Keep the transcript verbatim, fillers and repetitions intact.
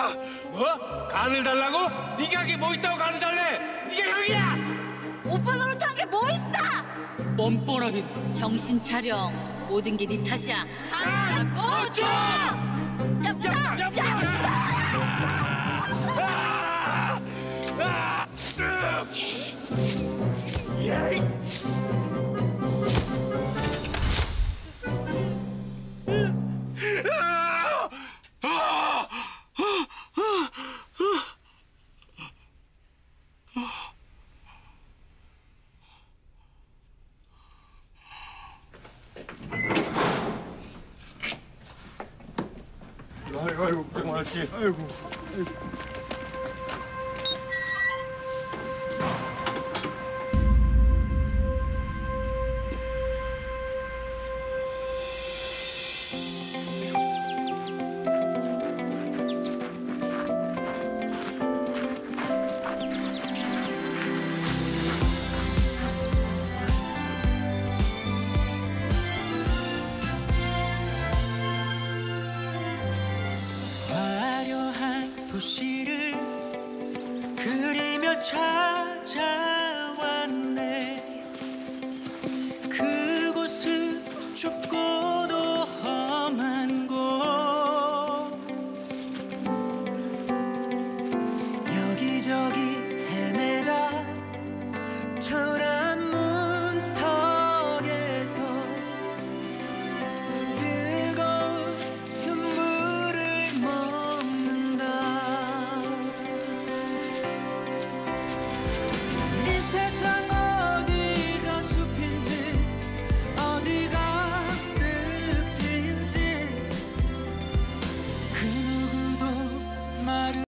뭐? 간을 달라고? 네가 그게 뭐 있다고 간을 달래? 네가 형이야! 오빠 노릇한 게 뭐 있어? 뻔뻔하게. 정신 차려. 모든 게 네 탓이야. 간 오초! 야, 물어! 야, 야, 이 아이고, 아이고, 고생 많았지. 아이고, 아이고. 도시를 그리며 찾아왔네. 그곳은 좁고